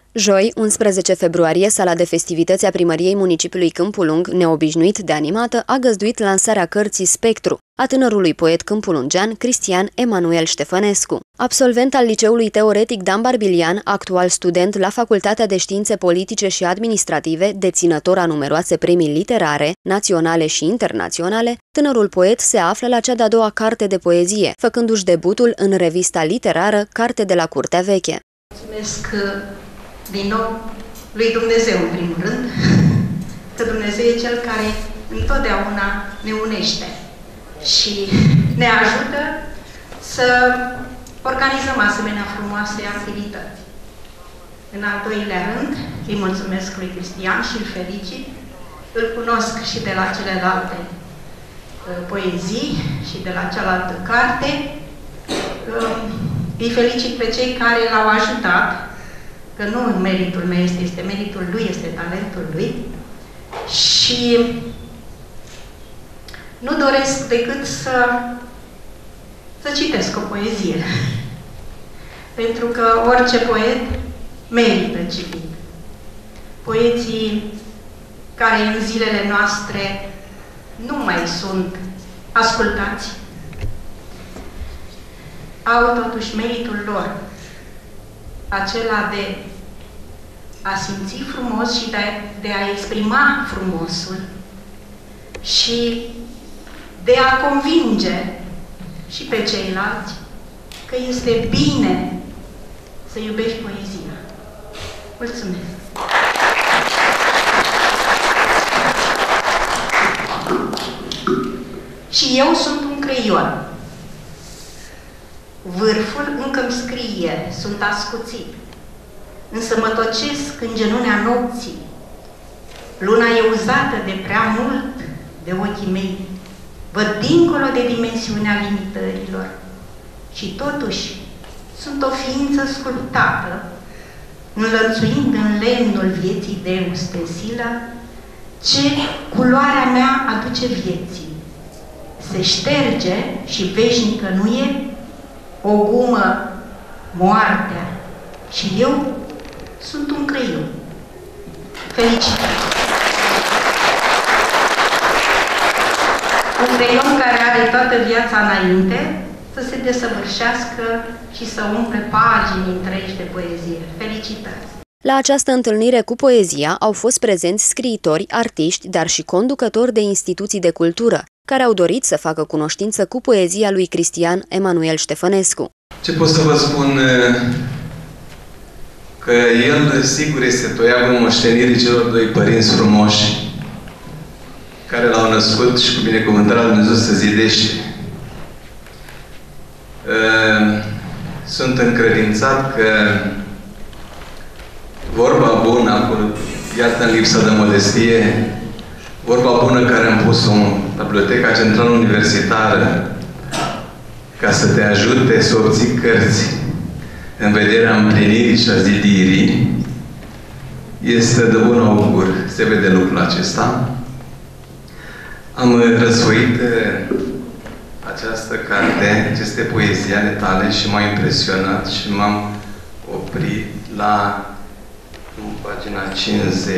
Joi, 11 februarie, sala de festivități a primăriei municipiului Câmpul Lung, neobișnuit de animată, a găzduit lansarea cărții Spectru a tânărului poet câmpulungean Cristian Emanuel Ștefănescu. Absolvent al Liceului Teoretic Dan Barbilian, actual student la Facultatea de Științe Politice și Administrative, deținător a numeroase premii literare, naționale și internaționale, tânărul poet se află la cea de-a doua carte de poezie, făcându-și debutul în revista literară Carte de la Curtea Veche. Mulțumesc din nou lui Dumnezeu, în primul rând, că Dumnezeu e Cel care întotdeauna ne unește și ne ajută să organizăm asemenea frumoase activități. În al doilea rând, îi mulțumesc lui Cristian și îl felicit. Îl cunosc și de la celelalte poezii și de la cealaltă carte. Îi felicit pe cei care l-au ajutat, că nu meritul meu este meritul lui, este talentul lui. Și nu doresc decât să citesc o poezie. Pentru că orice poet merită citit. Poeții care în zilele noastre nu mai sunt ascultați, au totuși meritul lor, acela de a simți frumos și de a exprima frumosul și de a convinge și pe ceilalți că este bine să iubești poezia. Mulțumesc! Și eu sunt un creion. Vârful încă-mi scrie, sunt ascuțit, însă mă tocesc în genunea nopții. Luna e uzată de prea mult de ochii mei, văd dincolo de dimensiunea limitărilor și totuși sunt o ființă sculptată, înlănțuind în lemnul vieții de ustensilă ce culoarea mea aduce vieții. Se șterge și veșnică nu e o gumă, moartea, și eu sunt un creion. Felicitări! Un creion care are toată viața înainte să se desăvârșească și să umple pagini întregi de poezie. Felicitări! La această întâlnire cu poezia au fost prezenți scriitori, artiști, dar și conducători de instituții de cultură, care au dorit să facă cunoștință cu poezia lui Cristian Emanuel Ștefănescu. Ce pot să vă spun? Că el, sigur, este toiagul moștenirii celor doi părinți frumoși care l-au născut și cu binecuvântarea Lui Dumnezeu să zidește. Sunt încredințat că vorba bună, acolo, iată în lipsa de modestie, vorba bună care am pus-o la Biblioteca Centrală Universitară ca să te ajute să obții cărți în vederea împlinirii și a zidirii, este de bun augur. Se vede lucrul acesta. Am răsfoit această carte, aceste poezii ale tale și m-a impresionat și m-am oprit la pagina 50.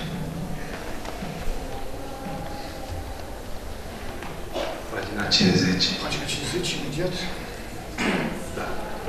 Pagina 50. Pagina 50, imediat. Da.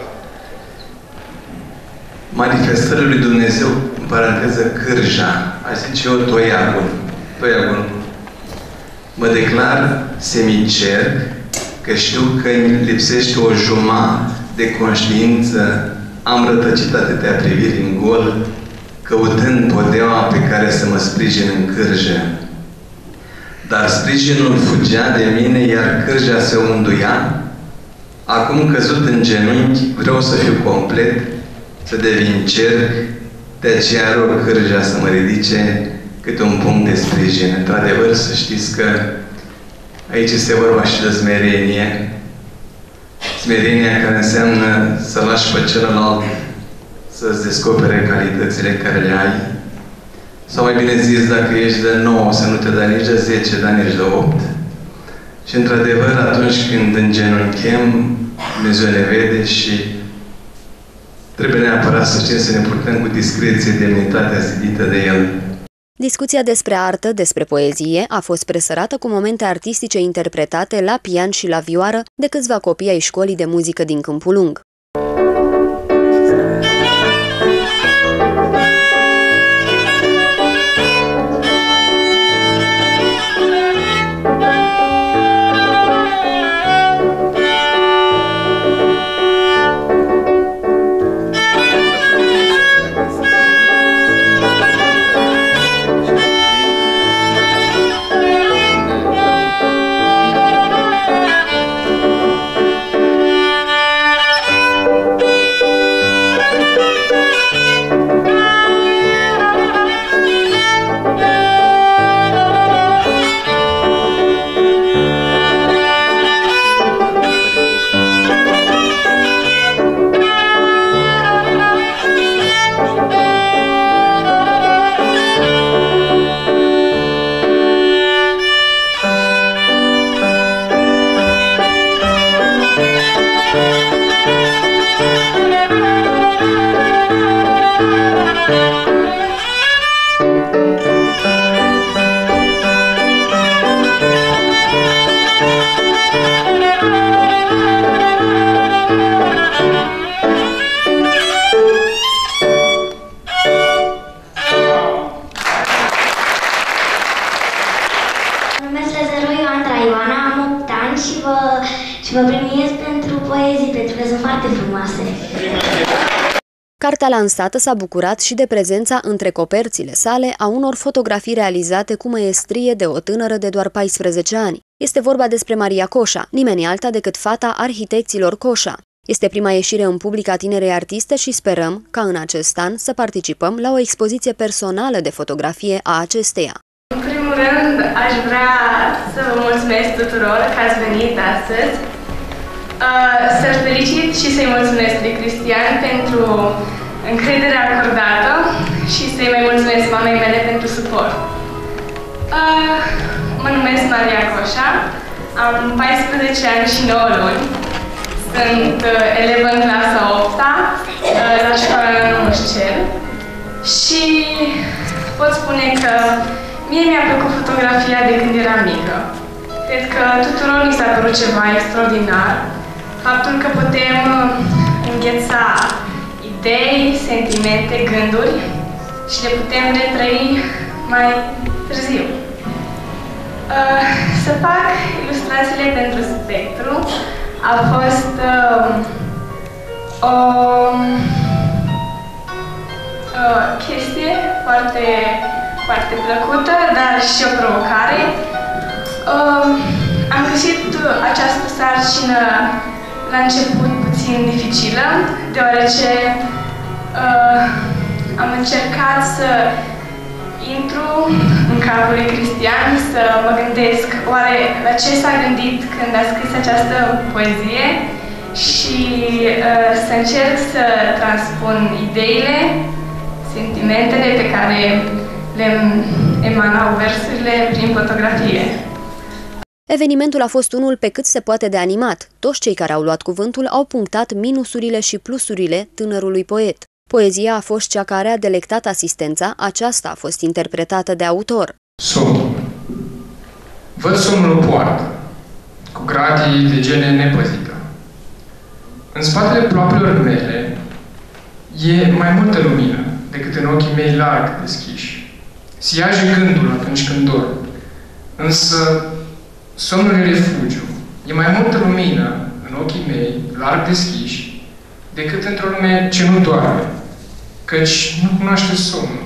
Manifestările lui Dumnezeu, în paranteză, cârja, aș zice eu, toiagul. Mă declar semicer că știu că îmi lipsește o jumătate de conștiință, am rătăcit atâtea priviri în gol, căutând podeaua pe care să mă sprijin în cârjă. Dar sprijinul fugea de mine, iar cârja se unduia. Acum căzut în genunchi, vreau să fiu complet, să devin cerc, de aceea rog cârja să mă ridice câte un punct de sprijin. Într-adevăr, să știți că aici este vorba și de smerenie. Smerenia care înseamnă să lași pe celălalt să-ți descopere calitățile care le ai. Sau mai bine zis, dacă ești de 9, să nu te dai nici de 10, dar nici de 8. Și într-adevăr, atunci când îngenunchem, Dumnezeu ne vede și trebuie neapărat să știm să ne purtăm cu discreție demnitatea zidită de el. Discuția despre artă, despre poezie, a fost presărată cu momente artistice interpretate la pian și la vioară de câțiva copii ai școlii de muzică din Câmpul Lung. Și vă premiez pentru poezii, pentru că sunt foarte frumoase. Cartea lansată s-a bucurat și de prezența între coperțile sale a unor fotografii realizate cu măiestrie de o tânără de doar 14 ani. Este vorba despre Maria Coșa, nimeni alta decât fata arhitecților Coșa. Este prima ieșire în public a tinerei artiste și sperăm ca în acest an să participăm la o expoziție personală de fotografie a acesteia. În primul rând, aș vrea să vă mulțumesc tuturor că ați venit astăzi, să-l felicit și să-i mulțumesc lui Cristian pentru încrederea acordată și să-i mai mulțumesc mamei mele pentru suport. Mă numesc Maria Coșa, am 14 ani și 9 luni, sunt elevă în clasa 8-a la școala Nămușcel și pot spune că mie mi-a plăcut fotografia de când eram mică. Cred că tuturor mi s-a părut ceva extraordinar. Faptul că putem îngheța idei, sentimente, gânduri și le putem retrăi mai târziu. Să fac ilustrațiile pentru Spectru a fost o chestie foarte plăcută, dar și o provocare. Am găsit această sarcină la început puțin dificilă, deoarece am încercat să intru în capul lui Cristian, să mă gândesc oare la ce s-a gândit când a scris această poezie și să încerc să transpun ideile, sentimentele pe care le emanau versurile prin fotografie. Evenimentul a fost unul pe cât se poate de animat. Toți cei care au luat cuvântul au punctat minusurile și plusurile tânărului poet. Poezia a fost cea care a delectat asistența, aceasta a fost interpretată de autor. Somnul. Văd somnul o poartă, cu gratii de gene nepăzită. În spatele ploapelor mele e mai multă lumină decât în ochii mei larg deschiși. Siaje gândul atunci când dorm, însă somnul e refugiu. E mai multă lumină în ochii mei larg deschiși decât într-o lume ce nu doarme, căci nu cunoaște somnul.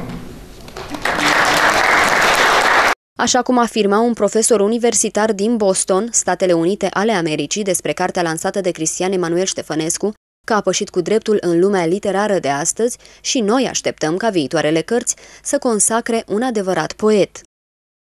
Așa cum afirma un profesor universitar din Boston, Statele Unite ale Americii, despre cartea lansată de Cristian Emanuel Ștefănescu, că a pășit cu dreptul în lumea literară de astăzi și noi așteptăm ca viitoarele cărți să consacre un adevărat poet.